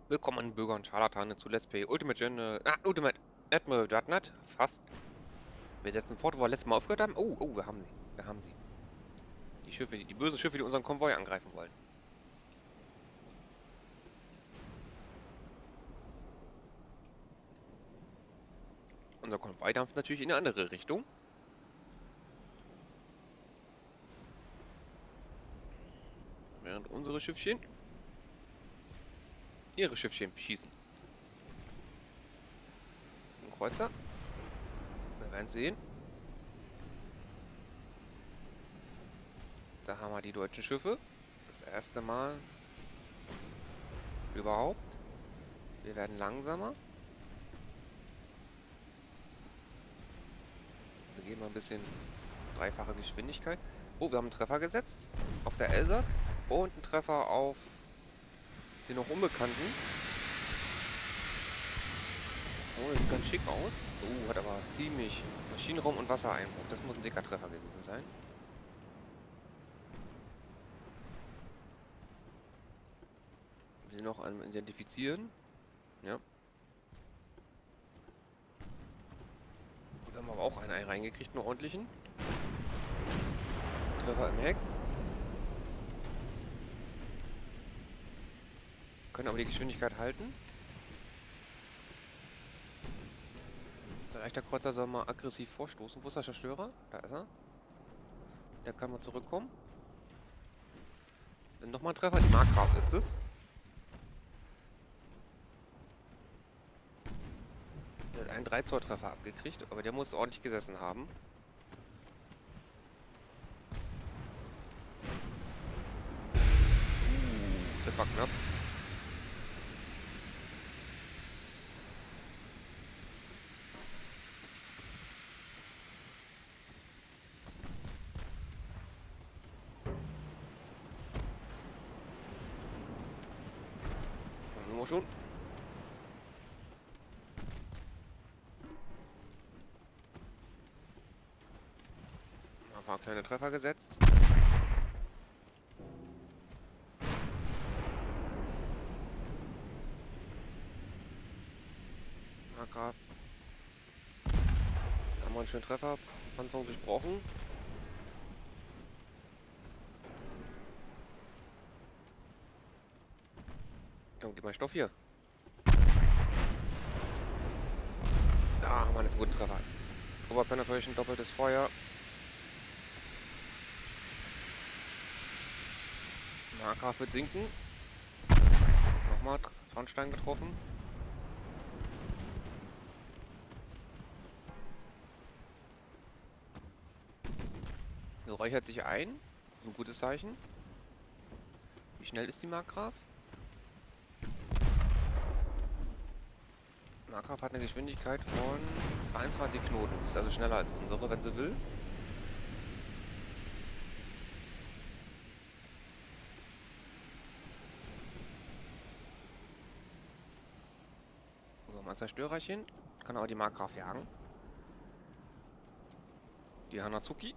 Willkommen an Bürger und Scharlatane zu Let's Play Ultimate Admiral.net. Fast. Wir setzen fort, wo wir letztes Mal aufgehört haben. Oh, wir haben sie. Wir haben sie. Die Schiffe, die bösen Schiffe, die unseren Konvoi angreifen wollen. Unser Konvoi dampft natürlich in eine andere Richtung. Während unsere Schiffchen ihre Schiffchen schießen. Das ist ein Kreuzer. Wir werden sehen. Da haben wir die deutschen Schiffe. Das erste Mal überhaupt. Wir werden langsamer. Wir geben mal ein bisschen dreifache Geschwindigkeit. Oh, wir haben einen Treffer gesetzt auf der Elsass und einen Treffer auf den noch Unbekannten. Oh, das sieht ganz schick aus. Hat aber ziemlich Maschinenraum und Wassereinbruch. Das muss ein dicker Treffer gewesen sein. Wir sind noch am Identifizieren. Ja. Wir haben aber auch einen Ei reingekriegt, einen ordentlichen. Treffer im Heck. Können aber die Geschwindigkeit halten. Der leichte Kreuzer soll mal aggressiv vorstoßen. Wo ist der Zerstörer? Da ist er. Der kann mal zurückkommen. Dann nochmal ein Treffer. Die Markgraf ist es. Der hat einen 3-Zoll-Treffer abgekriegt, aber der muss ordentlich gesessen haben. Das war knapp. Haben wir schon. Ein paar kleine Treffer gesetzt. Markgraf. Haben wir einen schönen Treffer. Panzerung durchbrochen. Komm, gib mal Stoff hier. Da haben wir jetzt einen guten Treffer. Oberpenetration, doppeltes Feuer. Markgraf wird sinken. Nochmal Schornstein getroffen. Er räuchert sich ein. Das ist ein gutes Zeichen. Wie schnell ist die Markgraf? Markgraf hat eine Geschwindigkeit von 22 Knoten. Das ist also schneller als unsere, wenn sie will. So, mal ein Zerstörerchen. Kann aber die Markgraf jagen. Die Hanazuki.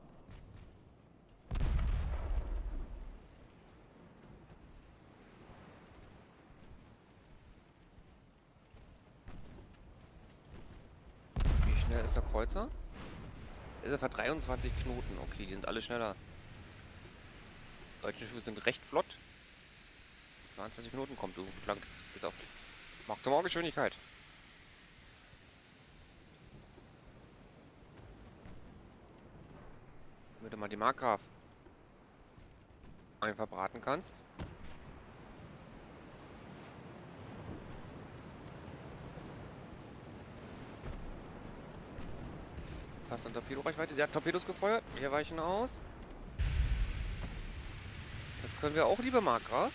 Wie schnell ist der Kreuzer? Ist er für 23 Knoten. Okay, die sind alle schneller. Deutsche Schiffe sind recht flott. 22 Knoten, kommt du flank. Bis auf. Macht zur Geschwindigkeit. Damit du mal die Markgraf einfach braten kannst. Fast an Torpedo-Reichweite. Sie hat Torpedos gefeuert. Wir weichen aus. Das können wir auch, liebe Markgraf.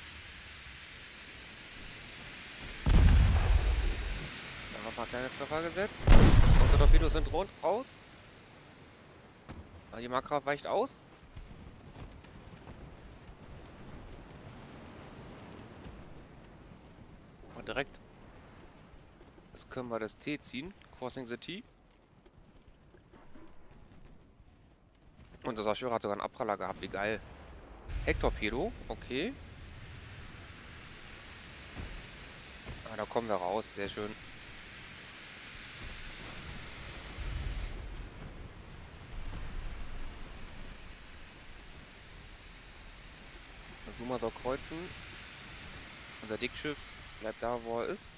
Da haben wir ein paar kleine Treffer gesetzt. Unsere Torpedos sind rund raus. Aber die Markgraf weicht aus. Und direkt. Jetzt können wir das T ziehen. Crossing the T. Und das Aschura hat sogar einen Abpraller gehabt. Wie geil. Hecktorpedo. Okay. Ah, da kommen wir raus. Sehr schön. Der Zuma soll kreuzen. Unser Dickschiff bleibt da, wo er ist.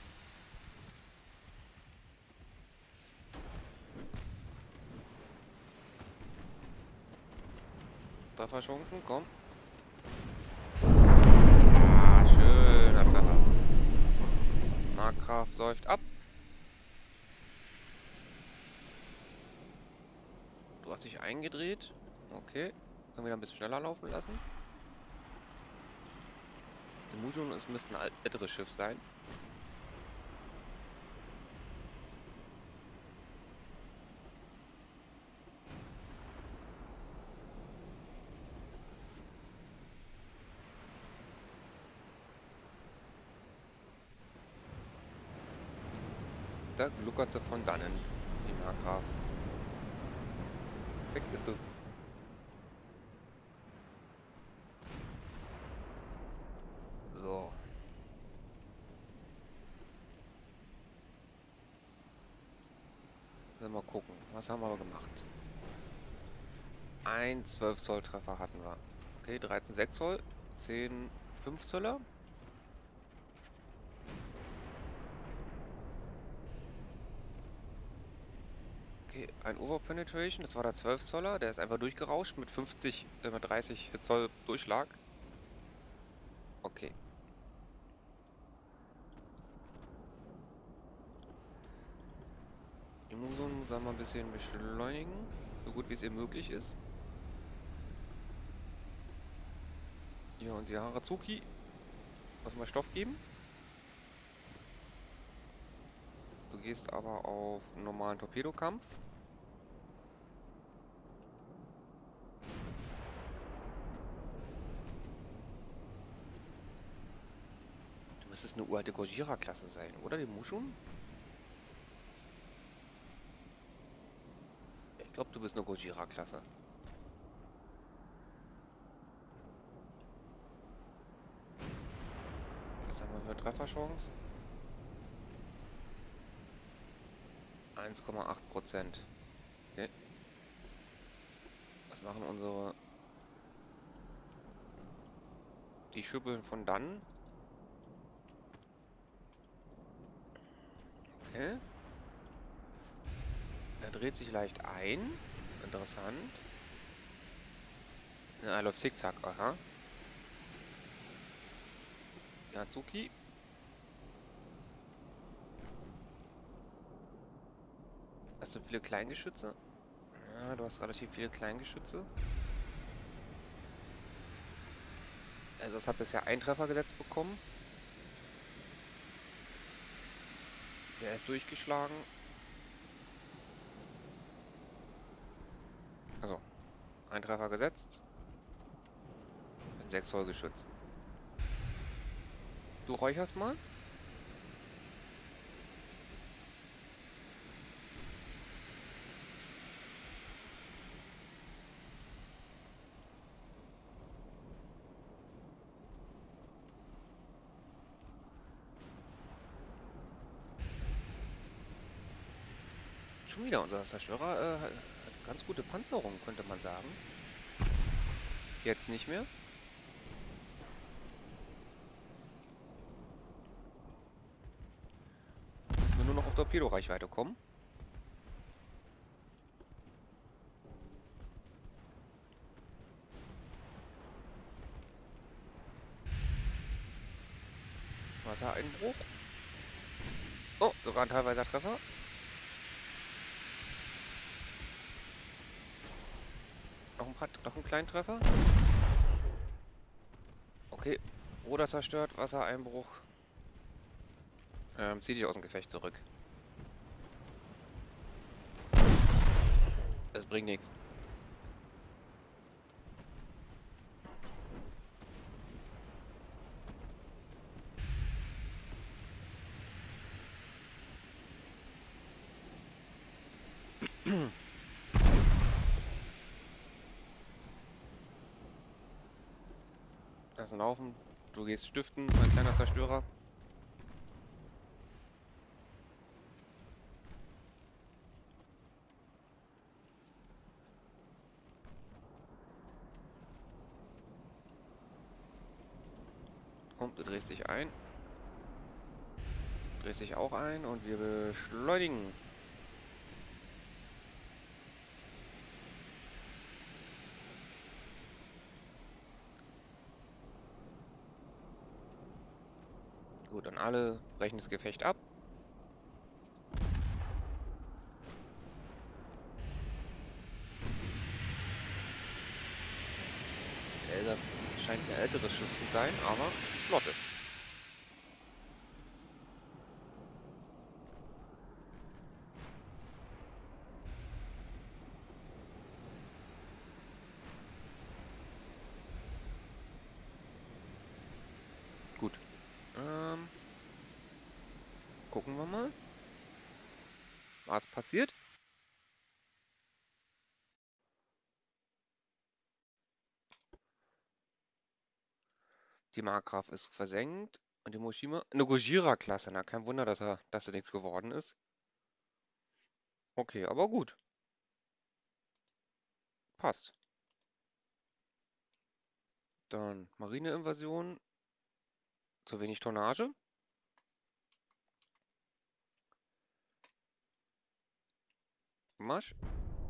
Trefferchancen, komm. Ah, schöner Treffer. Markgraf säuft ab. Du hast dich eingedreht. Okay. Können wir da ein bisschen schneller laufen lassen. Die Mujun, es müsste ein älteres Schiff sein. Da gluckert sie von dannen, die Markgraf. Weg ist sie. So. Mal gucken. Was haben wir aber gemacht? Ein 12 Zoll Treffer hatten wir. Okay, 13 6 Zoll, 10 5 Zöller. Okay, ein Overpenetration, das war der 12 Zoller, der ist einfach durchgerauscht mit 30 Zoll Durchschlag. Okay. Die Musun soll mal ein bisschen beschleunigen, so gut wie es ihr möglich ist. Ja, und die Harazuki. Lass mal Stoff geben. Du gehst aber auf normalen Torpedokampf. Du müsstest eine uralte Gojira-Klasse sein, oder? Die Mushun? Ich glaube, du bist eine Gojira-Klasse. Was haben wir für Trefferchance? 1,8%. Okay. Was machen unsere... Die Schüppeln von dann? Okay. Er dreht sich leicht ein. Interessant. Ja, er läuft zickzack, aha. Yatsuki. Hast du viele Kleingeschütze? Ja, du hast relativ viele Kleingeschütze. Also es hat bisher einen Treffer gesetzt bekommen. Der ist durchgeschlagen. Also, ein Treffer gesetzt. Ein 6 Zoll Geschütz. Du räucherst mal. Schon wieder, unser Zerstörer hat ganz gute Panzerung, könnte man sagen. Jetzt nicht mehr. Müssen wir nur noch auf Torpedoreichweite kommen. Wassereinbruch. Oh, sogar ein teilweiser Treffer. Noch einen kleinen Treffer. Okay. Ruder zerstört, Wassereinbruch. Zieh dich aus dem Gefecht zurück. Das bringt nichts. Lassen laufen. Du gehst stiften, mein kleiner Zerstörer. Du drehst dich ein. Drehst dich auch ein und wir beschleunigen. Gut, und alle brechen das Gefecht ab. Das scheint ein älteres Schiff zu sein, aber flottes. Gut. Gucken wir mal, was passiert. Die Markgraf ist versenkt und die Moshima. Eine Gojira-Klasse. Na, kein Wunder, dass er nichts geworden ist. Okay, aber gut. Passt. Dann Marineinvasion. Zu wenig Tonnage. Marsch.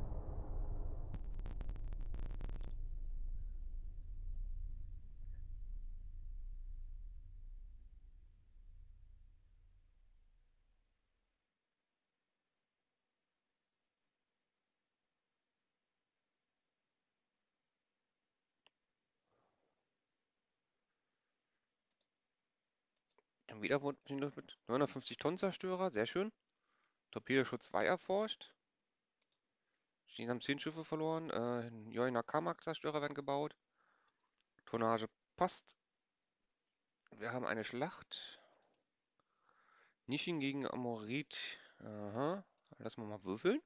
Dann wieder mit 950 Tonnen Zerstörer. Sehr schön. Torpedoschutz 2 erforscht. Chinesen haben 10 Schiffe verloren. Joina Kamak-Zerstörer werden gebaut. Tonnage passt. Wir haben eine Schlacht. Nishin gegen Amorit. Aha. Lass mal würfeln.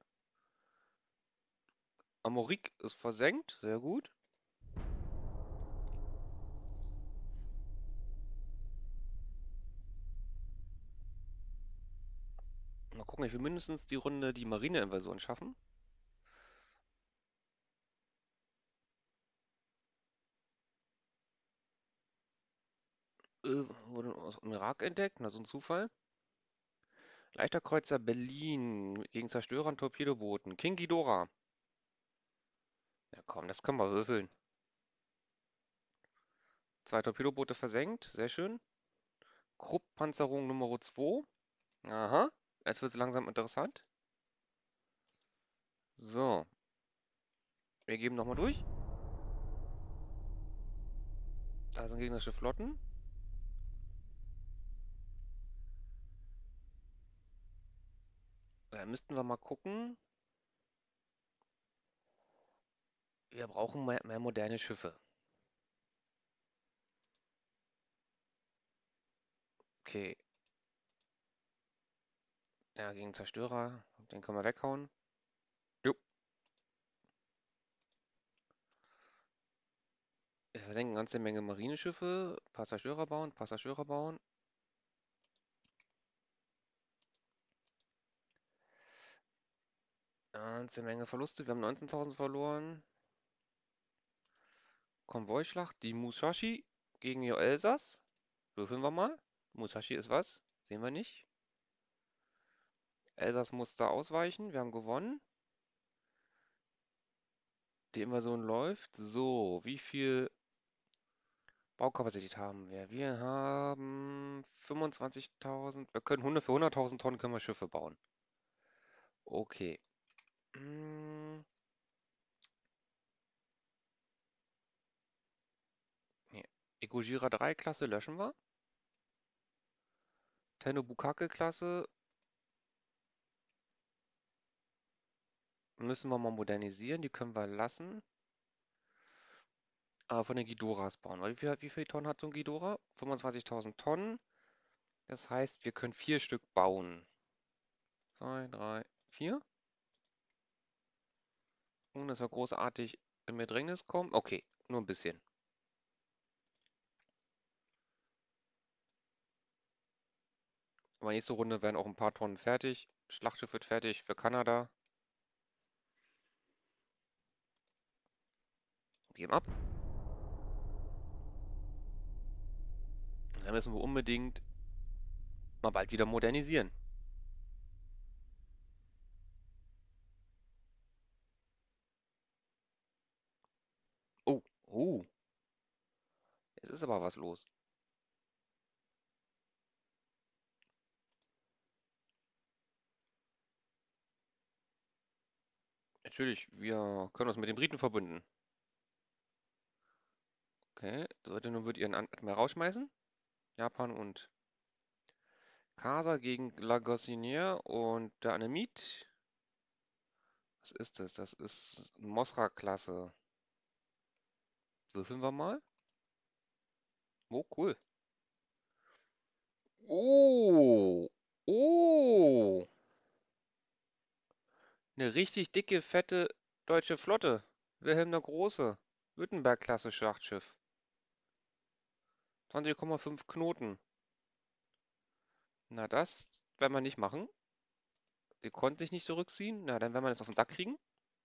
Amorik ist versenkt. Sehr gut. Mal gucken, ich will mindestens die Runde die Marineinvasion schaffen. Wurde aus dem Irak entdeckt. Na, so ein Zufall. Leichter Kreuzer Berlin gegen Zerstörer und Torpedobooten. King Ghidorah. Ja komm, das können wir würfeln. 2 Torpedoboote versenkt. Sehr schön. Krupp-Panzerung Nummer 2. Aha. Jetzt wird es langsam interessant. So. Wir geben nochmal durch. Da sind gegnerische Flotten. Da müssten wir mal gucken. Wir brauchen mehr moderne Schiffe. Okay. Ja, gegen Zerstörer. Den können wir weghauen. Jo. Wir versenken eine ganze Menge Marineschiffe. Paar Zerstörer bauen, paar Zerstörer bauen. Eine ganze Menge Verluste. Wir haben 19.000 verloren. Konvoischlacht. Die Musashi gegen die Elsass. Würfeln wir mal. Musashi ist was? Sehen wir nicht. Elsass musste ausweichen. Wir haben gewonnen. Die Invasion läuft. So, wie viel Baukapazität haben wir? Wir haben 25.000. Wir können für 100.000 Tonnen können wir Schiffe bauen. Okay. Hm, hier. Ikujira 3 Klasse löschen wir. Tenno Bukake Klasse müssen wir mal modernisieren. Die können wir lassen. Aber von den Ghidoras bauen. Weil wie viel Tonnen hat so ein Ghidorah? 25.000 Tonnen. Das heißt, wir können 4 Stück bauen. 2, 3, 4. Ohne dass wir großartig in Bedrängnis kommen. Okay, nur ein bisschen. Aber nächste Runde werden auch ein paar Tonnen fertig. Schlachtschiff wird fertig für Kanada. Geben ab. Dann müssen wir unbedingt mal bald wieder modernisieren. Oh, oh, jetzt ist aber was los. Natürlich, wir können uns mit den Briten verbünden. Okay, Sowjetunion wird ihren Admiral rausschmeißen. Japan und Kasa gegen Lagosinier und der Annamid. Was ist das? Das ist Mosra-Klasse. Würfeln wir mal. Oh, cool. Oh, oh, eine richtig dicke, fette deutsche Flotte. Wilhelm der Große. Württemberg-Klasse Schlachtschiff. 20,5 Knoten. Na, das werden wir nicht machen. Sie konnten sich nicht zurückziehen. Na, dann werden wir das auf den Sack kriegen.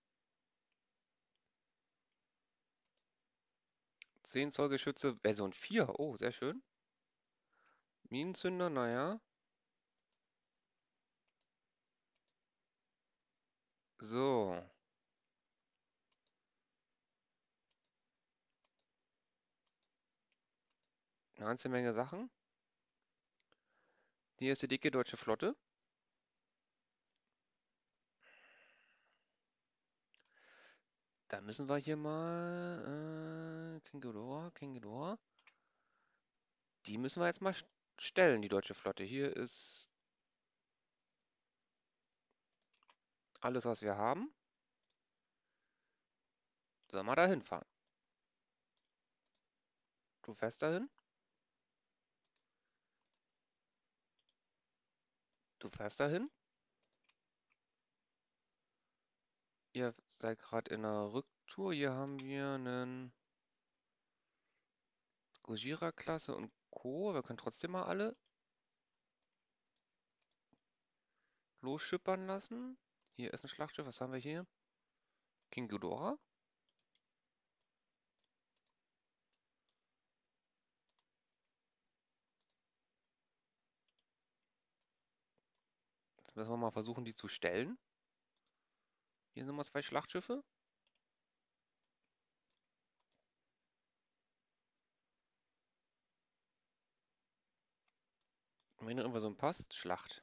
10 Zoll Geschütze Version 4. Oh, sehr schön. Minenzünder, naja. So. Eine ganze Menge Sachen. Hier ist die dicke deutsche Flotte. Da müssen wir hier mal. King Ghidorah, King Ghidorah. Die müssen wir jetzt mal stellen, die deutsche Flotte. Hier ist alles, was wir haben. Sollen wir da hinfahren? Du fährst dahin? Du fährst dahin? Ihr seid gerade in einer Rücktour. Hier haben wir einen Gojira-Klasse und Co. Wir können trotzdem mal alle losschippern lassen. Hier ist ein Schlachtschiff. Was haben wir hier? King Ghidorah. Jetzt müssen wir mal versuchen, die zu stellen. Hier sind mal zwei Schlachtschiffe. Und wenn irgendwas so passt, Schlacht.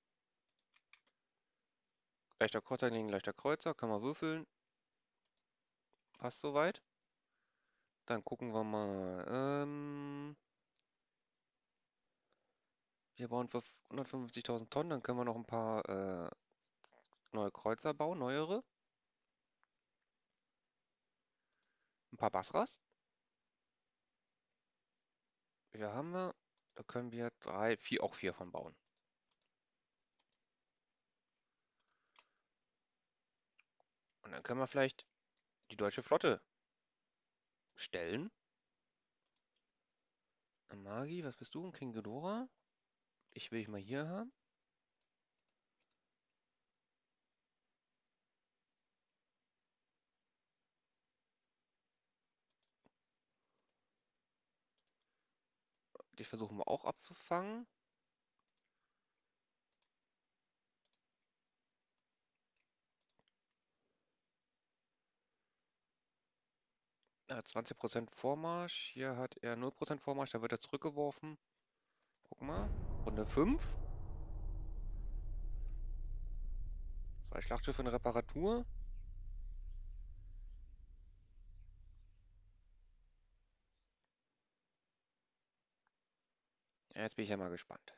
Leichter Kreuzer gegen leichter Kreuzer. Kann man würfeln. Passt soweit. Dann gucken wir mal. Wir bauen für 155.000 Tonnen. Dann können wir noch ein paar neue Kreuzer bauen, neuere. Ein paar Basras. Wir haben wir. Da können wir drei, vier, auch vier von bauen. Und dann können wir vielleicht die deutsche Flotte stellen. Amagi, was bist du? Ein King Ghidorah? Ich will dich mal hier haben. Die versuchen wir auch abzufangen. Er hat 20% Vormarsch. Hier hat er 0% Vormarsch. Da wird er zurückgeworfen. Guck mal. Runde 5. Zwei Schlachtschiffe in Reparatur. Ja, jetzt bin ich ja mal gespannt.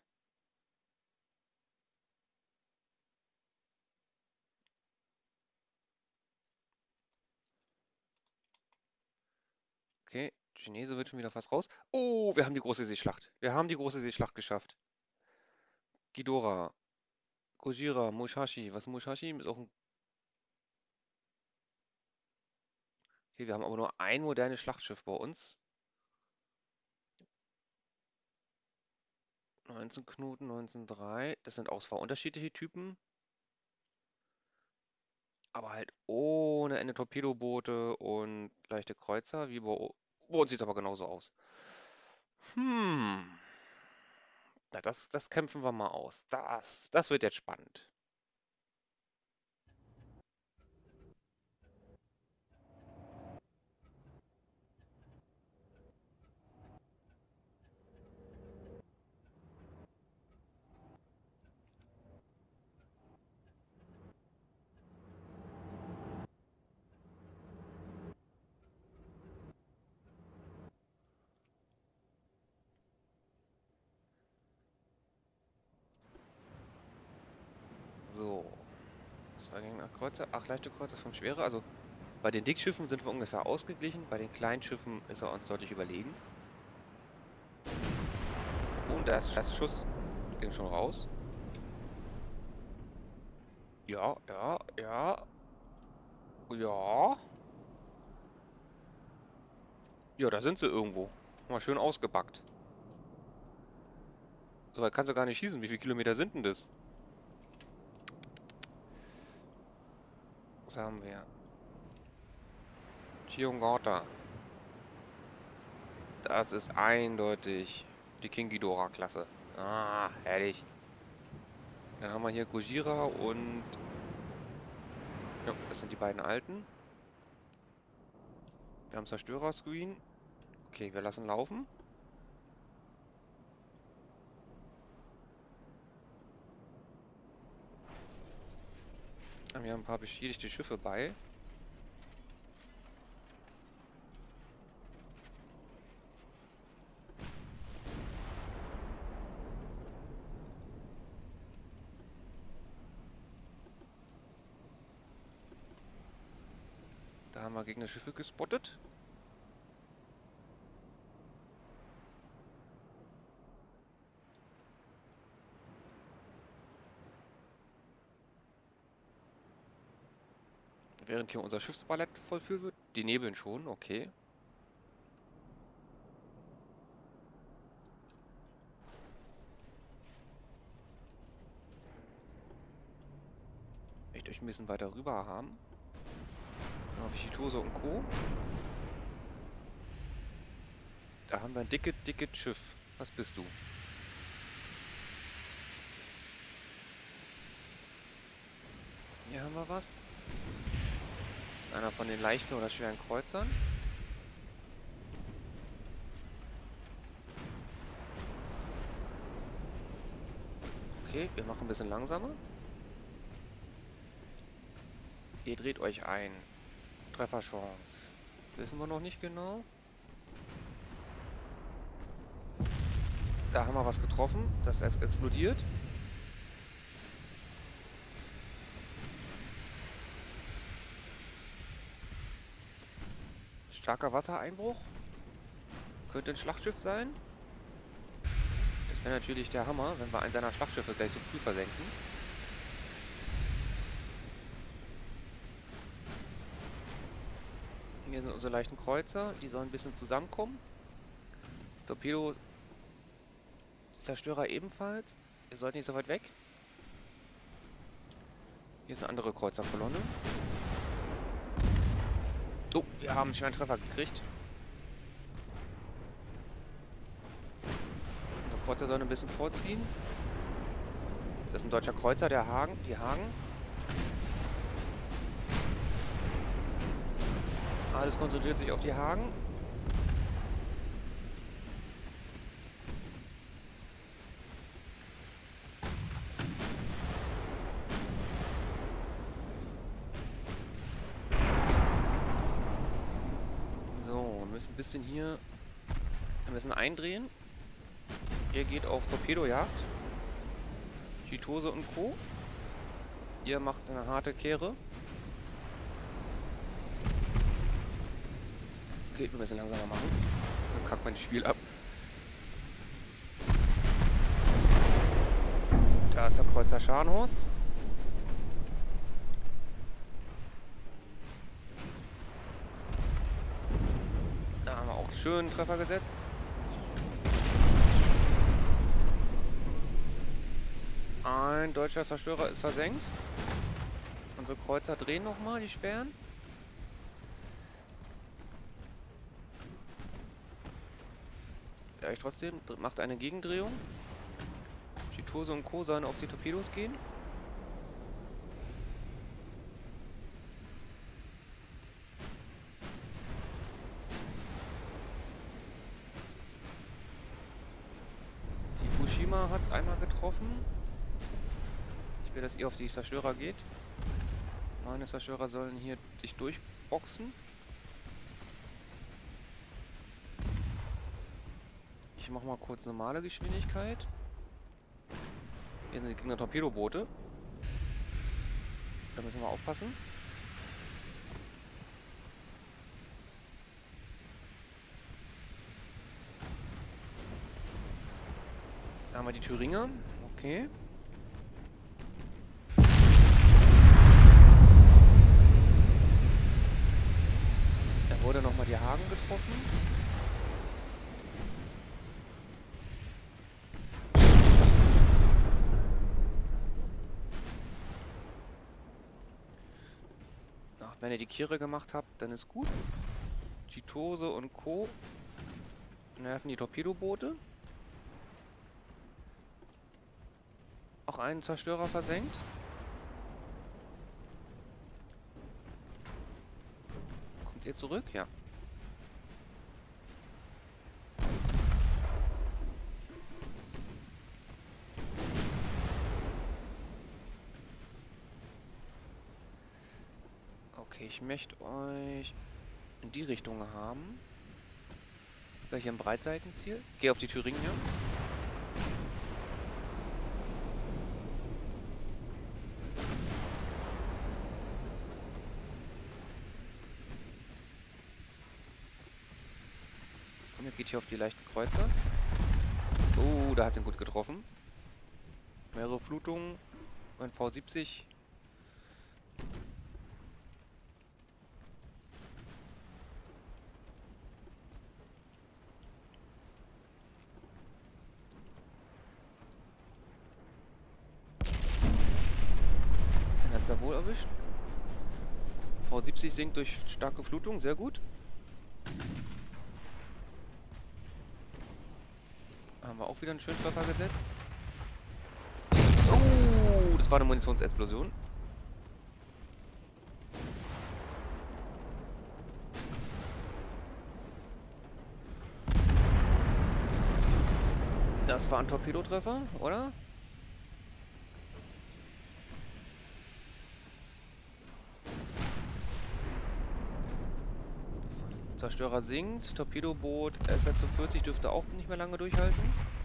Okay, Chinese wird schon wieder fast raus. Oh, wir haben die große Seeschlacht. Wir haben die große Seeschlacht geschafft. Ghidorah, Gojira, Musashi. Was Musashi? Ist auch ein... Okay, wir haben aber nur ein modernes Schlachtschiff bei uns. 19 Knoten, 19,3. Das sind auch zwar unterschiedliche Typen, aber halt ohne Ende Torpedoboote und leichte Kreuzer. Wie bei uns sieht es aber genauso aus. Hm. Das kämpfen wir mal aus. Das wird jetzt spannend. So. 2 Gegner-Kreuzer, 8 leichte Kreuzer, 5 schwere. Also bei den Dickschiffen sind wir ungefähr ausgeglichen. Bei den kleinen Schiffen ist er uns deutlich überlegen. Und der erste Schuss ging schon raus. Ja, ja, ja. Ja. Ja, da sind sie irgendwo. Mal schön ausgepackt. So weit kannst du gar nicht schießen. Wie viele Kilometer sind denn das? Was haben wir? Chiongorta. Das ist eindeutig die King Ghidorah-Klasse. Ah, herrlich. Dann haben wir hier Gojira und... Ja, das sind die beiden alten. Wir haben Zerstörer-Screen. Okay, wir lassen laufen. Wir haben ein paar beschädigte Schiffe bei. Da haben wir Gegnerschiffe gespottet. Während hier unser Schiffsballett vollführt wird. Die nebeln schon, okay. Ich möchte euch ein bisschen weiter rüber haben. Dann habe ich die Tose und Co. Da haben wir ein dickes Schiff. Was bist du? Hier haben wir was. Das ist einer von den leichten oder schweren Kreuzern. Okay, wir machen ein bisschen langsamer. Ihr dreht euch ein. Trefferchance. Wissen wir noch nicht genau. Da haben wir was getroffen. Das ist explodiert. Starker Wassereinbruch. Könnte ein Schlachtschiff sein. Das wäre natürlich der Hammer, wenn wir einen seiner Schlachtschiffe gleich so früh versenken. Hier sind unsere leichten Kreuzer. Die sollen ein bisschen zusammenkommen. Torpedo Zerstörer ebenfalls. Ihr sollt nicht so weit weg. Hier ist eine andere Kreuzerkolonne. Oh, wir haben einen schweren Treffer gekriegt. Der Kreuzer soll ein bisschen vorziehen. Das ist ein deutscher Kreuzer, die Hagen. Alles konzentriert sich auf die Hagen. So, wir müssen ein bisschen hier... Wir müssen eindrehen. Ihr geht auf Torpedojagd. Chitose und Co. Ihr macht eine harte Kehre. Okay, wir müssen langsamer machen. Sonst kackt mein Spiel ab. Da ist der Kreuzer Scharnhorst. Da haben wir auch schön einen Treffer gesetzt. Ein deutscher Zerstörer ist versenkt. Unsere Kreuzer drehen nochmal, die schweren. Vielleicht trotzdem, macht eine Gegendrehung. Chitose und Co. sollen auf die Torpedos gehen. Die Fukushima hat es einmal getroffen. Ich will, dass ihr auf die Zerstörer geht. Meine Zerstörer sollen hier sich durchboxen. Ich mache mal kurz normale Geschwindigkeit. Hier sind die Gegner Torpedoboote. Da müssen wir aufpassen. Da haben wir die Thüringer. Okay. Da wurde nochmal die Hagen getroffen. Ach, wenn ihr die Kire gemacht habt, dann ist gut. Chitose und Co. nerven die Torpedoboote. Auch einen Zerstörer versenkt. Kommt ihr zurück? Ja. Okay, ich möchte euch in die Richtung haben. Gleich im Breitseitenziel. Geh auf die Thüringer. Und ihr geht hier auf die leichten Kreuzer. Oh, da hat es ihn gut getroffen. Mehrere Flutungen. Ein V70. Den hat es da wohl erwischt. V70 sinkt durch starke Flutung, sehr gut. Da haben wir auch wieder einen schönen Treffer gesetzt. Oh, das war eine Munitionsexplosion. Das war ein Torpedotreffer, oder? Zerstörer sinkt, Torpedoboot S46 dürfte auch nicht mehr lange durchhalten.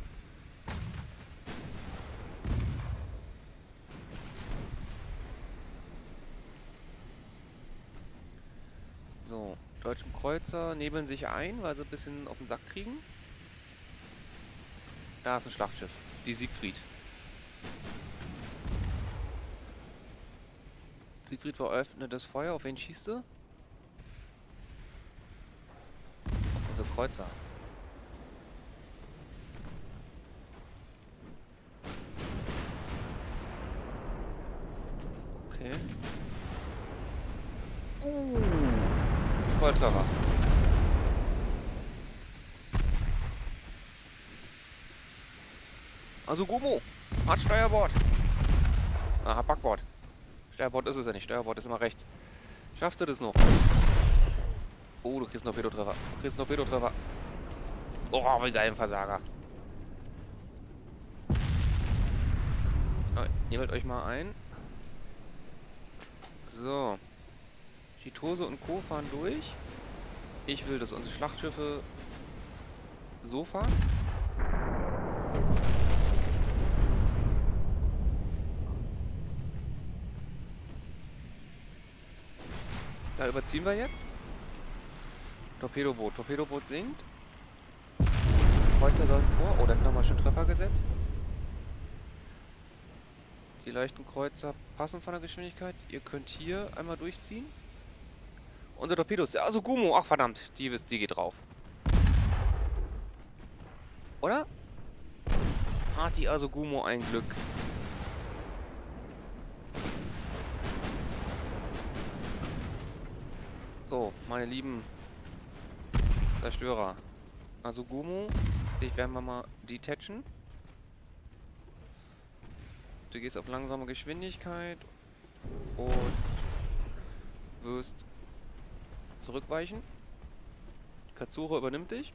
So, deutschen Kreuzer nebeln sich ein, weil sie ein bisschen auf den Sack kriegen. Da ist ein Schlachtschiff, die Siegfried. Siegfried veröffnet das Feuer, auf wen schießt sie? Auf unsere Kreuzer. Okay. Volltreffer. Also Gumo, hat Steuerbord. Aha, Backbord. Steuerbord ist es ja nicht, Steuerbord ist immer rechts. Schaffst du das noch? Oh, du kriegst noch Torpedotreffer. Du kriegst noch Torpedotreffer. Oh, wie geil, ein Versager. Nehmt euch mal ein. So. Chitose und Co. fahren durch. Ich will, dass unsere Schlachtschiffe so fahren. Da überziehen wir jetzt. Torpedoboot. Torpedoboot sinkt. Kreuzer sollen vor. Oh, da hat nochmal schön Treffer gesetzt. Die leichten Kreuzer passen von der Geschwindigkeit. Ihr könnt hier einmal durchziehen. Unser Torpedos. Also Gumo. Ach verdammt. Die geht drauf. Oder? Hat die also Gumo ein Glück. So, meine lieben Zerstörer. Also Gumo. Ich werden wir mal detachen. Du gehst auf langsame Geschwindigkeit und wirst zurückweichen. Katsura übernimmt dich.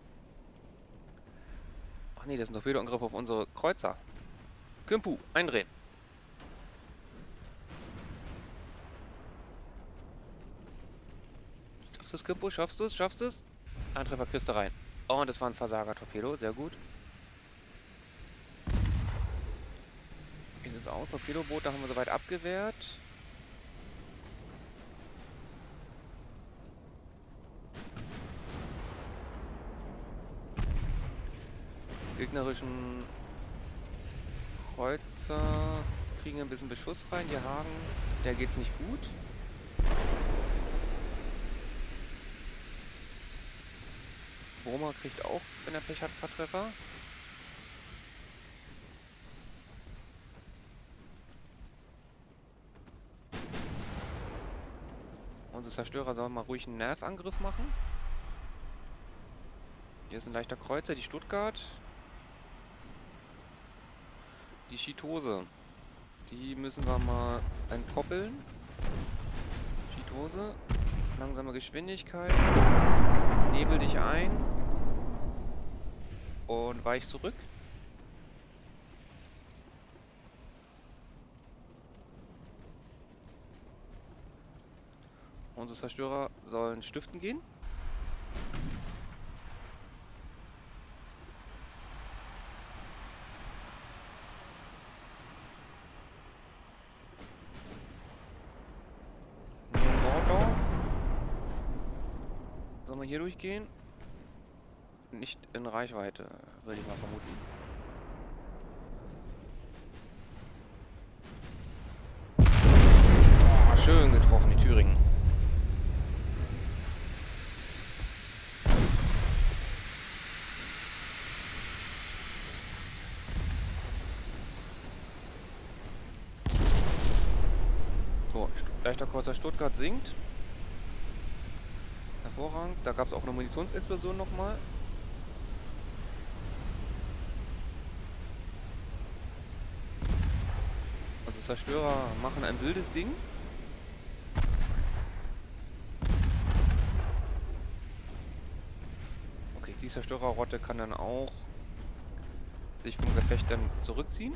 Ach nee, das ist ein Torpedoangriff auf unsere Kreuzer. Kümpu, eindrehen. Schaffst du es, Kümpu? Schaffst du es? Schaffst du es? Ein Treffer kriegst du rein. Oh, und das war ein Versager-Torpedo. Sehr gut. Wie sieht's aus? Torpedoboote haben wir soweit abgewehrt. Gegnerischen Kreuzer kriegen ein bisschen Beschuss rein. Die Hagen, der geht's nicht gut. Broma kriegt auch, wenn er Pech hat, ein paar Treffer. Unsere Zerstörer sollen mal ruhig einen Nervangriff machen. Hier ist ein leichter Kreuzer, die Stuttgart. Die Chitose. Die müssen wir mal entkoppeln. Chitose. Langsame Geschwindigkeit. Nebel dich ein. Und weich zurück. Unsere Zerstörer sollen stiften gehen. Sollen wir hier durchgehen? Nicht in Reichweite, würde ich mal vermuten. Oh, schön getroffen, die Thüringen. So, leichter Kreuzer Stuttgart sinkt. Hervorragend. Da gab es auch eine Munitionsexplosion nochmal. Also Zerstörer machen ein wildes Ding. Okay, die Zerstörerrotte kann dann auch sich vom Gefecht dann zurückziehen.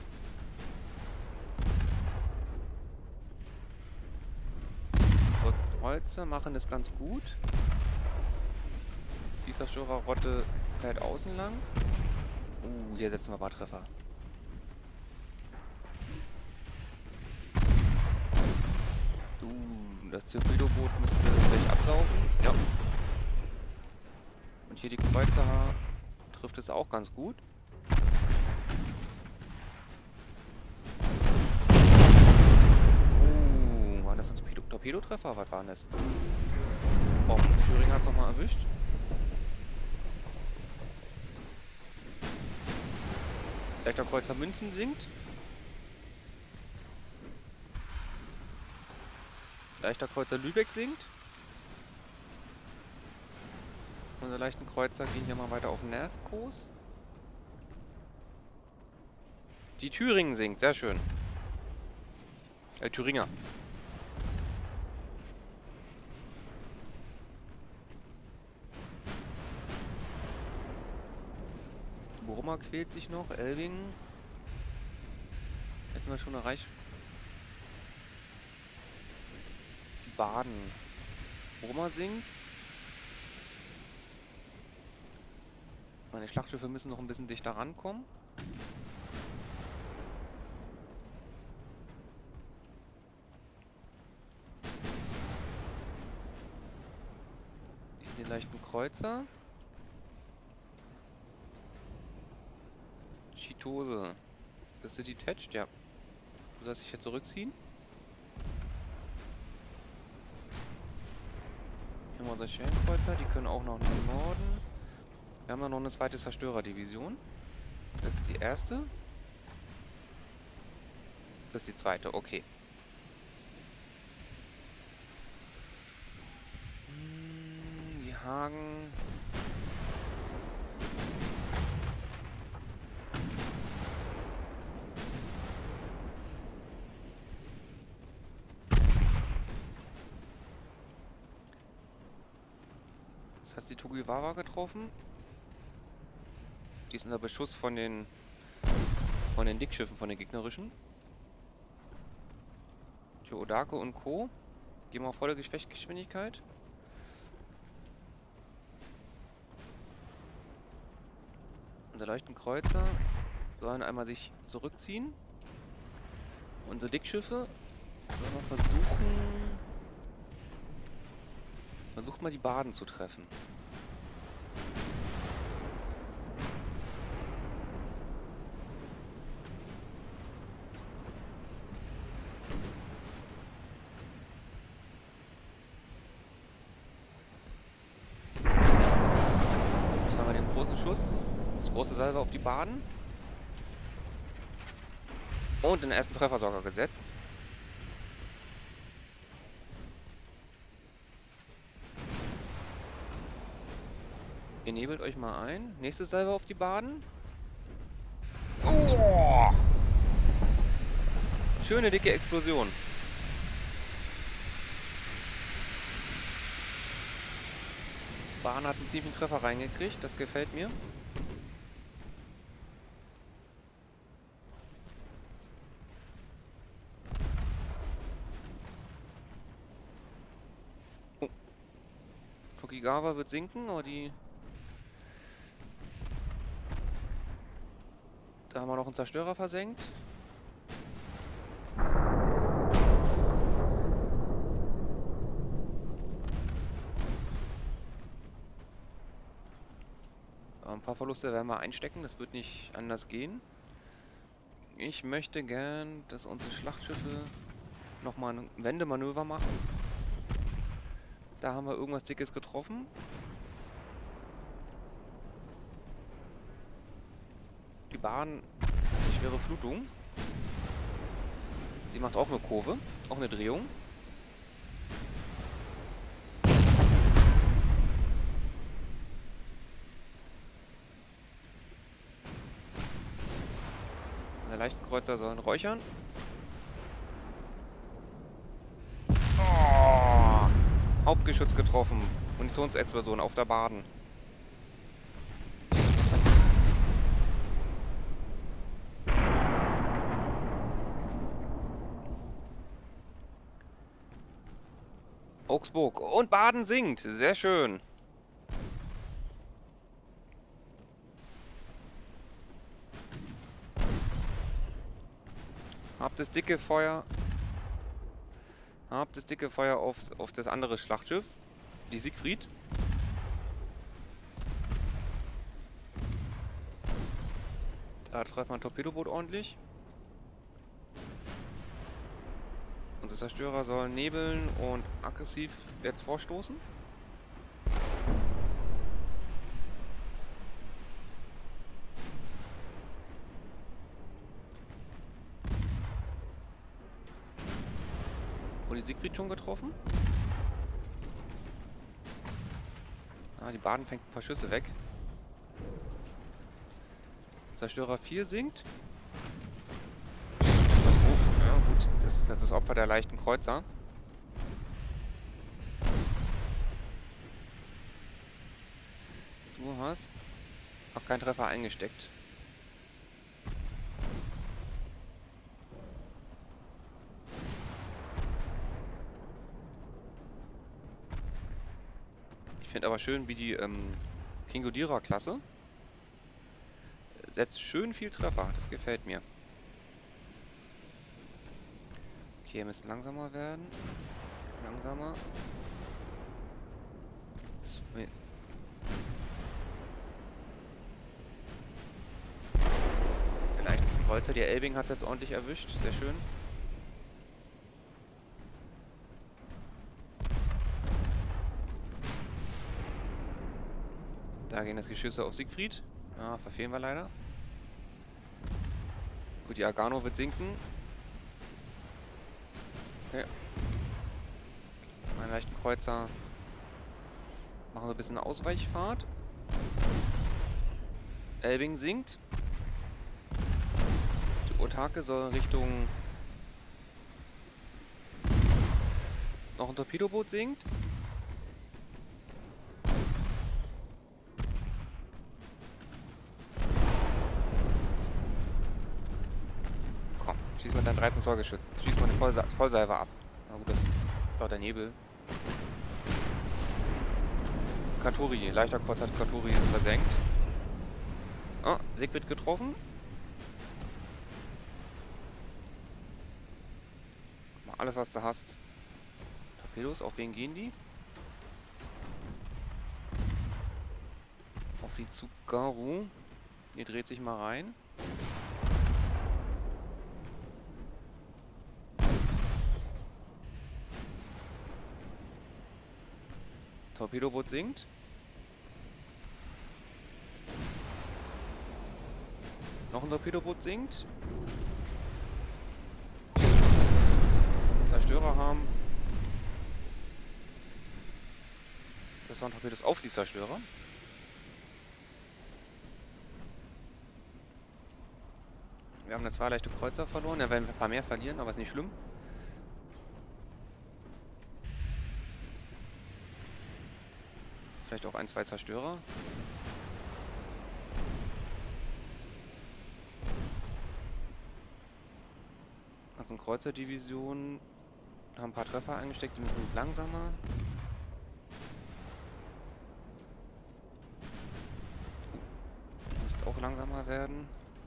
So, Kreuzer machen das ganz gut. Die Zerstörerrotte fährt außen lang. Hier setzen wir ein paar Treffer. Das Torpedoboot müsste gleich absaugen. Ja. Und hier die Kreuzer trifft es auch ganz gut. Waren das ein Torpedotreffer? Was waren das? Oh, Thüringen hat es nochmal erwischt. Leichter Kreuzer Münzen sinkt. Leichter Kreuzer Lübeck sinkt. Unsere leichten Kreuzer gehen hier mal weiter auf den Nervkurs. Die Thüringen sinkt, sehr schön. Thüringer. Brummer quält sich noch, Elbing. Hätten wir schon erreicht. Baden. Brummer sinkt. Meine Schlachtschiffe müssen noch ein bisschen dichter rankommen. Ich sehe den leichten Kreuzer. Chitose. Bist du detached? Ja. Du sollst dich hier zurückziehen. Hier haben wir unsere Schellenkreuzer, die können auch noch nach Norden. Wir haben ja noch eine zweite Zerstörerdivision. Das ist die erste. Das ist die zweite, okay. Die Hagen. Das heißt, die Togiwawa getroffen. Die ist unter Beschuss von den Dickschiffen, von den gegnerischen. Die Odake und Co. Gehen wir auf volle Gefechtsgeschwindigkeit. Unsere leichten Kreuzer sollen einmal sich zurückziehen. Unsere Dickschiffe sollen wir versuchen... Versucht mal die Baden zu treffen. Jetzt haben wir den großen Schuss. Das große Salve auf die Baden. Und den ersten Treffer sogar gesetzt. Ihr nebelt euch mal ein. Nächstes Salve auf die Baden. Oh! Schöne dicke Explosion. Bahn hat einen ziemlichen Treffer reingekriegt. Das gefällt mir. Oh. Tokigawa wird sinken, aber die... Da haben wir noch einen Zerstörer versenkt. Ein paar Verluste werden wir einstecken, das wird nicht anders gehen. Ich möchte gern, dass unsere Schlachtschiffe nochmal ein Wendemanöver machen. Da haben wir irgendwas Dickes getroffen. Die Bahn hat eine schwere Flutung. Sie macht auch eine Kurve, auch eine Drehung. Der Leichtkreuzer sollen räuchern. Oh, Hauptgeschütz getroffen. Munitionsexplosion auf der Baden. Augsburg. Und Baden sinkt. Sehr schön. Habt das dicke Feuer. Habt das dicke Feuer auf das andere Schlachtschiff. Die Siegfried. Da trifft man ein Torpedoboot ordentlich. Unsere Zerstörer sollen nebeln und aggressiv jetzt vorstoßen. Wurde die Siegfried schon getroffen? Ah, die Baden fängt ein paar Schüsse weg. Zerstörer 4 sinkt. Oh, ja gut, das ist das Opfer der leichten Kreuzer. Du hast auch keinen Treffer eingesteckt. Ich finde aber schön, wie die Kingodira-Klasse setzt schön viel Treffer. Das gefällt mir. Okay, wir müssen langsamer werden. Langsamer. Der leichte Kreuzer, der Elbing hat es jetzt ordentlich erwischt. Sehr schön. Da gehen das Geschüsse auf Siegfried. Ja, verfehlen wir leider. Gut, die Agano wird sinken. Okay. Meine leichten Kreuzer machen so ein bisschen Ausweichfahrt. Elbing sinkt. Die Otake soll Richtung... Noch ein Torpedoboot sinkt. mit deinem 13 Zoll Geschütz. Schieß mal den Vollsalver ab. Na gut, das ist doch der Nebel. Katuri, leichter Kreuzer Katuri ist versenkt. Oh, Siegfried getroffen. Mach alles, was du hast. Torpedos, auf wen gehen die? Auf die Tsugaru. Die dreht sich mal rein. Torpedoboot sinkt. Noch ein Torpedoboot sinkt. Zerstörer haben. Das waren Torpedos auf die Zerstörer. Wir haben 2 leichte Kreuzer verloren. Da werden wir ein paar mehr verlieren, aber ist nicht schlimm. Vielleicht auch 1, 2 Zerstörer. Also Kreuzerdivision haben ein paar Treffer eingesteckt, die müssen langsamer. Müsste auch langsamer werden.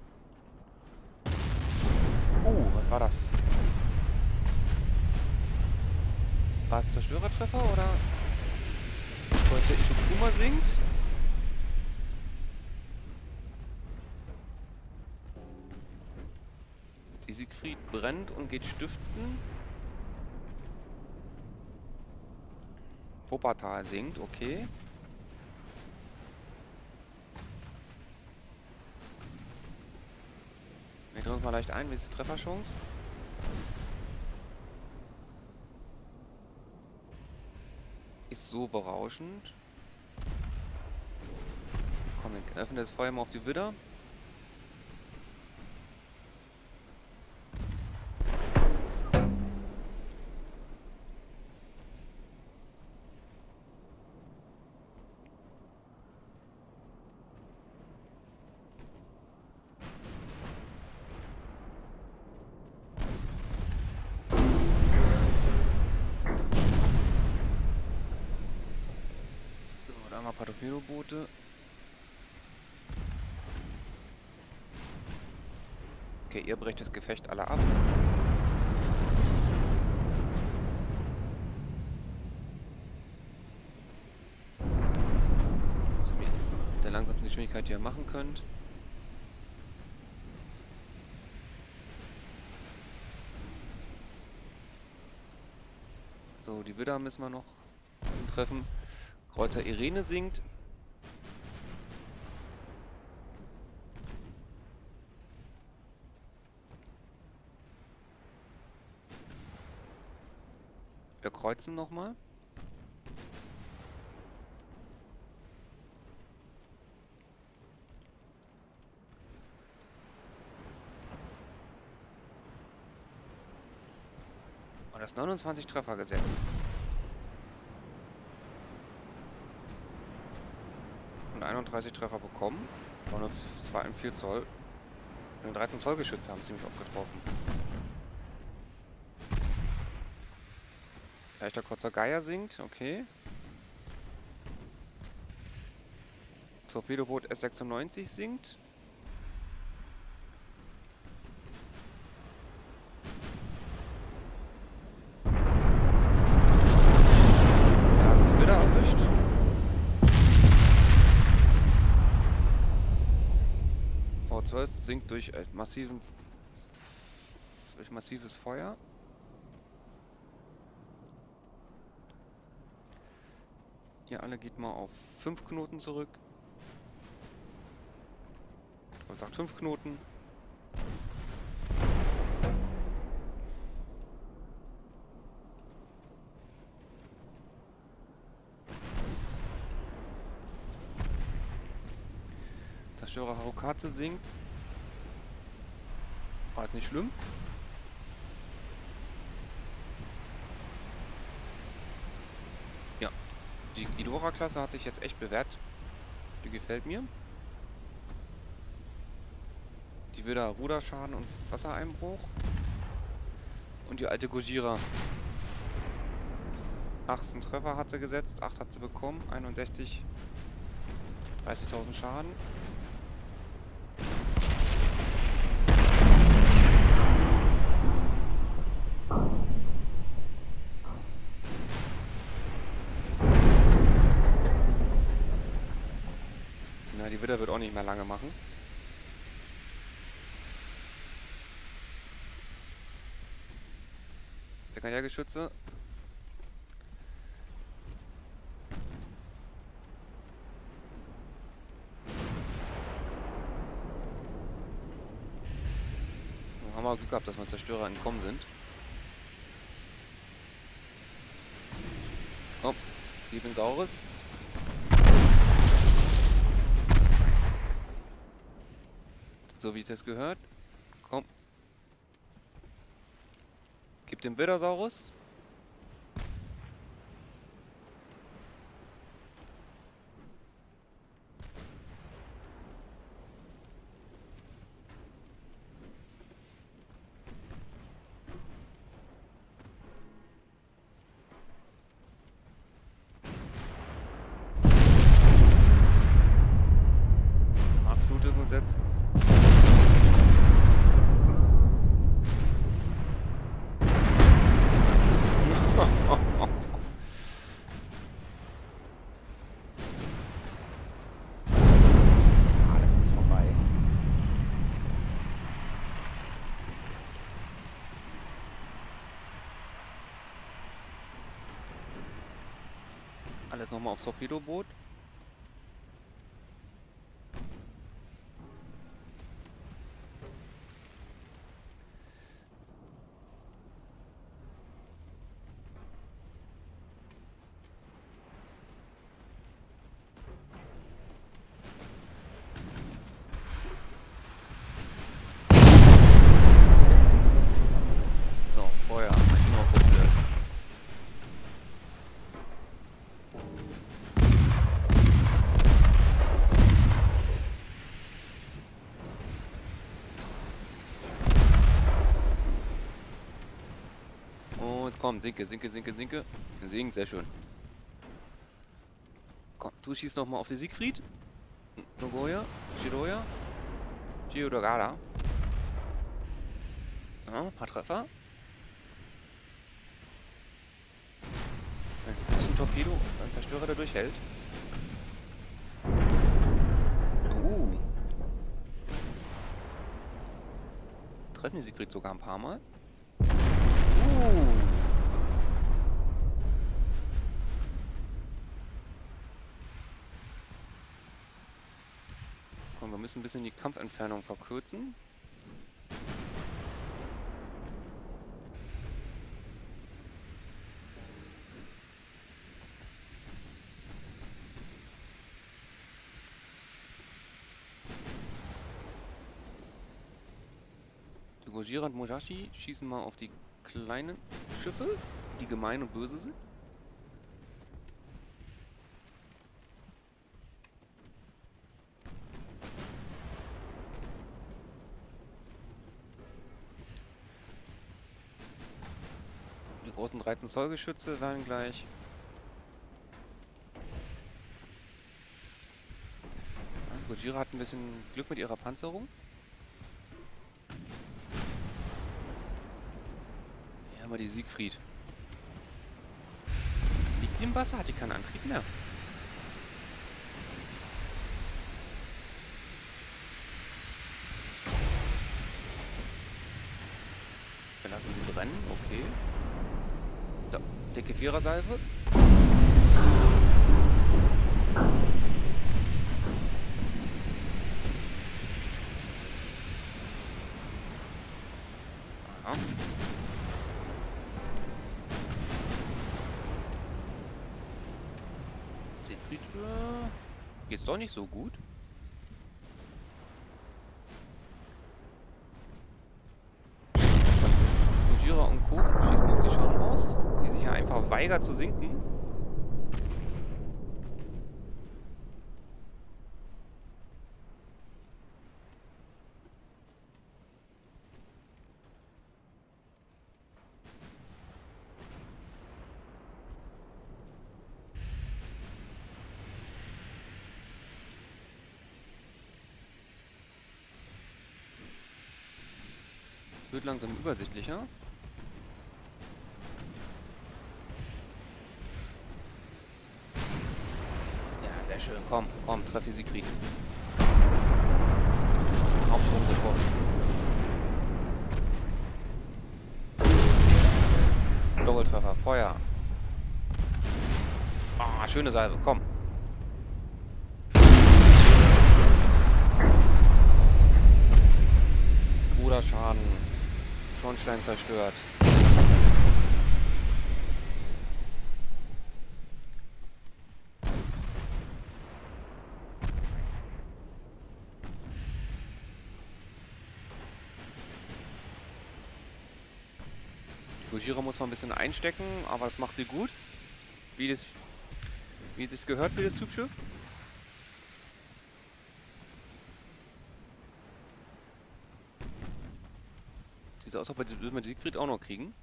Was war das? War es Zerstörertreffer oder? Wollte Ishokuma sinkt? Die Siegfried brennt und geht stiften. Wuppertal sinkt, okay. Wir drücken uns mal leicht ein, wie ist die Trefferchance? Ist so berauschend. Komm, dann öffnen wir das Feuer mal auf die Widder. Ein paar Torpedoboote. Okay, ihr brecht das Gefecht alle ab. So, mit der langsamsten Geschwindigkeit, die ihr machen könnt. So, die Widder müssen wir noch treffen. Kreuzer Irene sinkt. Wir kreuzen nochmal. Und das 29 Treffer gesetzt. Und 31 Treffer bekommen. Und 2 und 4 Zoll. Und 13 Zoll Geschütze haben ziemlich oft getroffen. Leichter Kreuzer Geier sinkt, okay. Torpedoboot S96 sinkt. Er hat sie wieder erwischt. V12 sinkt durch massives Feuer. Ihr alle geht mal auf 5 Knoten zurück. Und sagt 5 Knoten. Zerstörer Harukaze sinkt. War nicht schlimm. Ja, die Ghidorah-Klasse hat sich jetzt echt bewährt. Die gefällt mir. Die wieder Ruderschaden und Wassereinbruch. Und die alte Gojira. 18 Treffer hat sie gesetzt, 8 hat sie bekommen, 61, 30.000 Schaden. Na, die Widder wird auch nicht mehr lange machen. Sekundärgeschütze. Haben wir Glück gehabt, dass wir Zerstörer entkommen sind. Komm, gib ein Saures. So wie ich das gehört. Komm. Gib dem Widdersaurus. Flutübung setzen. Alles ist vorbei. Alles nochmal auf Torpedoboot. So, Feuer. Maschine auch zerstört. Und komm, sinke, sinke, sinke, sinke. Sinkt, sehr schön. Komm, du schießt nochmal auf die Siegfried. Nogoya, Shiroya, Chiodogara. Ja, ein paar Treffer. Wenn jetzt ein Torpedo und ein Zerstörer der durchhält. Treffen die Siegfried sogar ein paar Mal. Komm, wir müssen ein bisschen die Kampfentfernung verkürzen. Die Gojira und Musashi schießen mal auf die kleinen Schiffe, die gemein und böse sind. Die großen 13 Zoll Geschütze werden gleich Gojira hat ein bisschen Glück mit ihrer Panzerung. Hier haben wir die Siegfried. Liegt die im Wasser? Hat die keinen Antrieb mehr? Wir lassen sie brennen, okay. Da, dicke Vierersalve. Aha. Siegfried geht's doch nicht so gut. Gojira und Co. schießen auf die Scharnhorst, die sich ja einfach weigert zu sinken. Wird langsam übersichtlicher. Ja, sehr schön. Komm, komm, treffe Siegfried. Hauptpunkt getroffen. Doppeltreffer, Feuer. Ah, schöne Salve, komm. Bruderschaden. Schornstein zerstört. Gojira muss man ein bisschen einstecken, aber das macht sie gut. Wie es sich gehört für das Typschiff. Sieht aus, als ob wir Siegfried auch noch kriegen.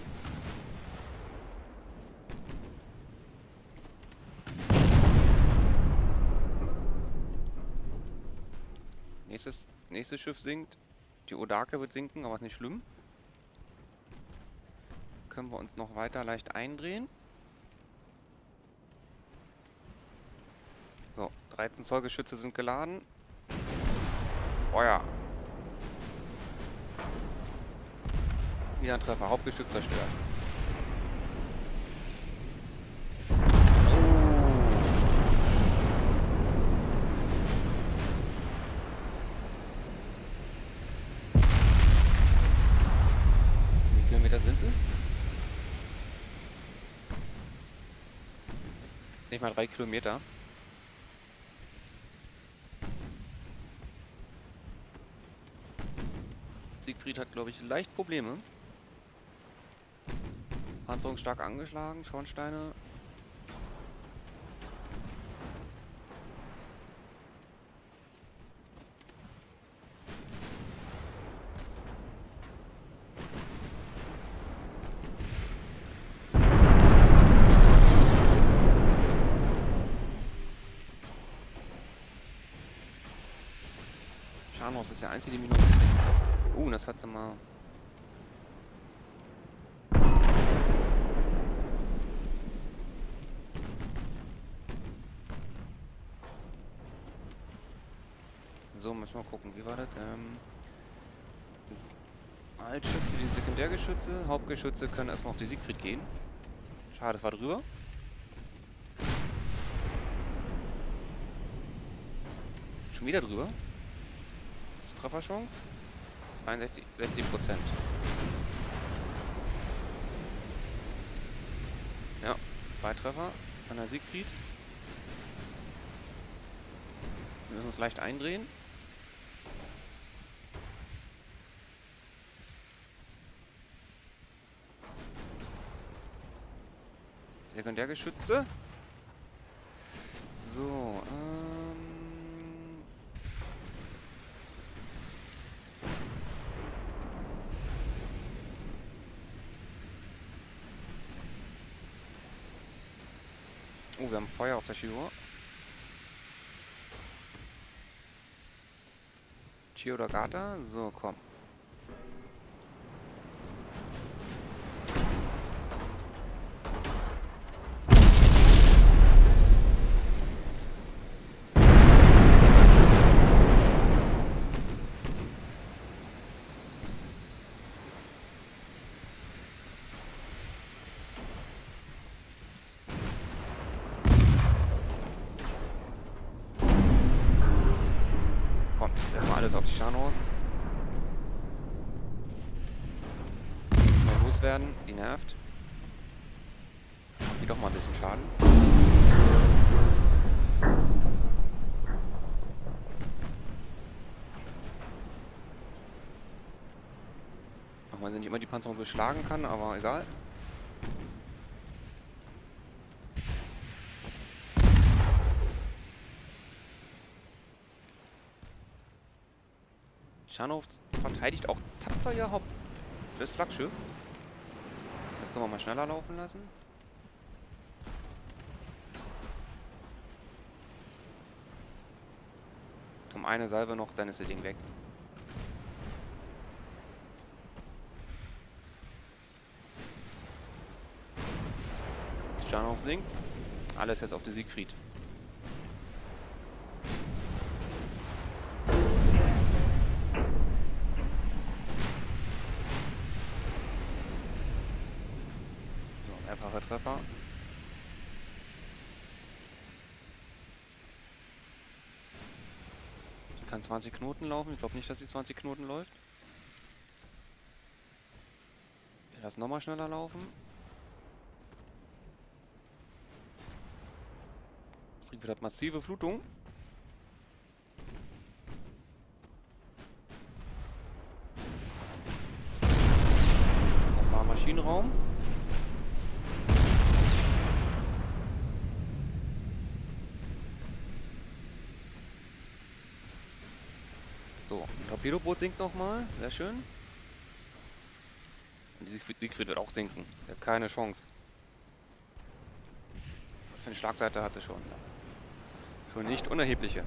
Nächstes Schiff sinkt. Die Odake wird sinken, aber ist nicht schlimm. Können wir uns noch weiter leicht eindrehen. So, 13 Zoll Geschütze sind geladen. Feuer. Wieder ein Treffer, Hauptgeschütz zerstört. Wie viele Kilometer sind es? Nicht mal 3 Kilometer. Siegfried hat, glaube ich, leicht Probleme. Panzerung stark angeschlagen, Schornsteine. Scharnhaus ist der einzige, die mir noch ein bisschen... das hat sie mal... So, müssen wir mal gucken, wie war das? Altschiff für die Sekundärgeschütze. Hauptgeschütze können erstmal auf die Siegfried gehen. Schade, das war drüber. Schon wieder drüber. Das ist die Trefferchance. 60%. Ja, 2 Treffer an der Siegfried. Wir müssen uns leicht eindrehen. Sekundärgeschütze. So, wir haben Feuer auf der Chiro. Chiodagata. So, komm. Erstmal alles auf die Scharnhorst. Mal loswerden, die nervt. Jetzt macht die doch mal ein bisschen Schaden. Auch wenn sie nicht immer die Panzerung beschlagen kann, aber egal. Scharnhof verteidigt auch tapfer ihr Haupt fürs Flaggschiff. Das können wir mal schneller laufen lassen. Komm, eine Salve noch, dann ist das Ding weg. da noch sinkt. Alles jetzt auf die Siegfried. So, mehrfacher Treffer. Die kann 20 Knoten laufen. Ich glaube nicht, dass sie 20 Knoten läuft. Wir lassen nochmal schneller laufen. Siegfried hat massive Flutung. Nochmal Maschinenraum. So, ein Torpedoboot sinkt nochmal. Sehr schön. Und die Siegfried wird auch sinken. Der hat keine Chance. Was für eine Schlagseite hat sie schon? Schon nicht unerhebliche.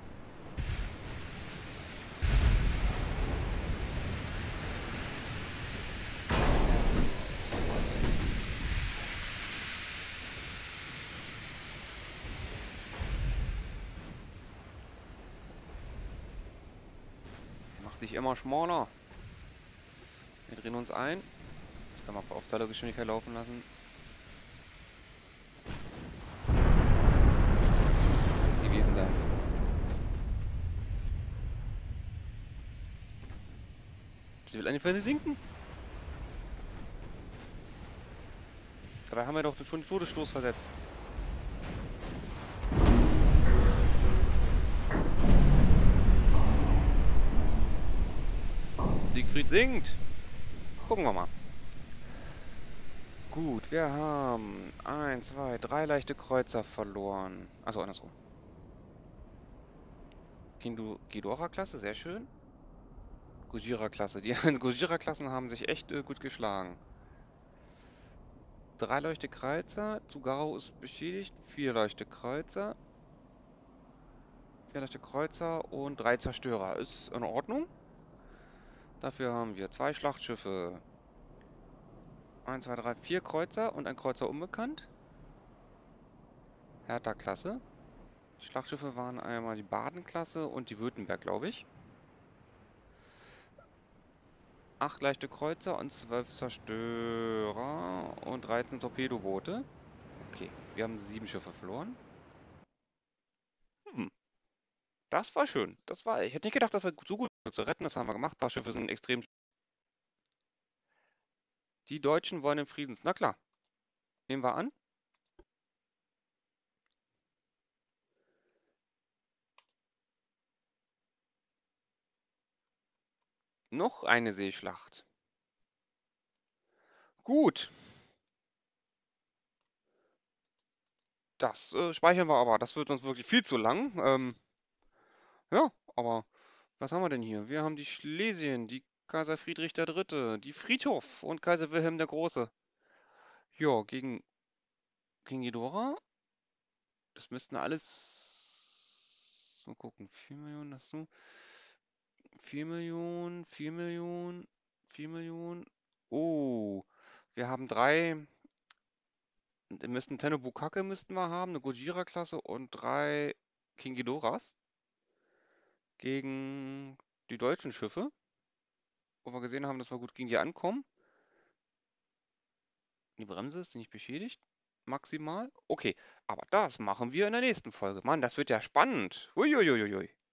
Macht sich immer schmaler. Wir drehen uns ein. Das kann man auf Zahlergeschwindigkeit laufen lassen. Das kann gewesen sein. Sie will eigentlich sinken. Dabei haben wir doch schon den Todesstoß versetzt. Siegfried sinkt. Gucken wir mal. Gut, wir haben 1, 2, 3 leichte Kreuzer verloren. Achso, andersrum. Ghidorah-Klasse, sehr schön. Gojira-Klasse. Die Gojira-Klassen haben sich echt gut geschlagen. 3 leichte Kreuzer. Tsugaru ist beschädigt. 4 leichte Kreuzer. 4 leichte Kreuzer und 3 Zerstörer. Ist in Ordnung. Dafür haben wir 2 Schlachtschiffe. 1, 2, 3, 4 Kreuzer und ein Kreuzer unbekannt. Hertha-Klasse. Die Schlachtschiffe waren einmal die Baden-Klasse und die Württemberg, glaube ich. 8 leichte Kreuzer und 12 Zerstörer und 13 Torpedoboote. Okay, wir haben 7 Schiffe verloren. Das war schön. Ich hätte nicht gedacht, dass wir so gut zu retten. Das haben wir gemacht. Ein paar Schiffe sind extrem. Die Deutschen wollen den Friedens. Na klar. Nehmen wir an. Noch eine Seeschlacht. Gut. Das speichern wir aber. Das wird uns wirklich viel zu lang. Ja, aber was haben wir denn hier? Wir haben die Schlesien, die Kaiser Friedrich III., die Friedhof und Kaiser Wilhelm der Große. Ja, gegen Ghidorah. Das müssten alles. Mal gucken. 4 Millionen hast du. 4 Millionen, 4 Millionen, 4 Millionen. Oh, wir haben 3. Wir müssten Tenno-Bukake müssten wir haben, eine Gojira-Klasse und 3 King Ghidorahs gegen die deutschen Schiffe, wo wir gesehen haben, dass wir gut gegen die ankommen. Die Bremse ist nicht beschädigt. Maximal. Okay, aber das machen wir in der nächsten Folge. Mann, das wird ja spannend. Uiuiuiui.